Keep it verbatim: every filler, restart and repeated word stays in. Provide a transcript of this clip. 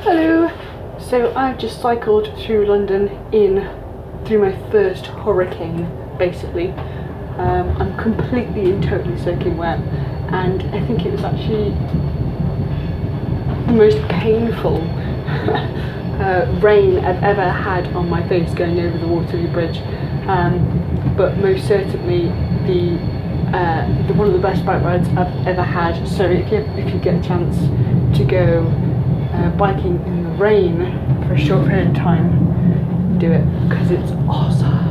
Hello! So I've just cycled through London in through my first hurricane, basically. Um, I'm completely and totally soaking wet, and I think it was actually the most painful uh, rain I've ever had on my face going over the Waterloo Bridge. Um, but most certainly the, uh, the one of the best bike rides I've ever had. So if you if you get a chance to go uh, biking in the rain for a short period of time, do it because it's awesome.